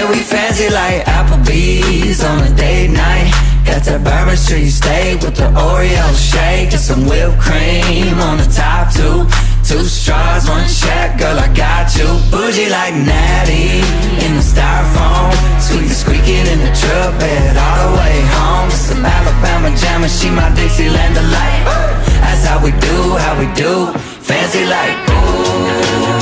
we fancy like Applebee's on a date night. Got that Bourbon Street steak with the Oreo shake and some whipped cream on the top too. 2 straws, 1 check, girl, I got you. Bougie like Natty in the styrofoam, squeaky squeaking in the truck bed all the way home. Some Alabama jam and she my Dixieland delight. That's how we do, fancy like ooh.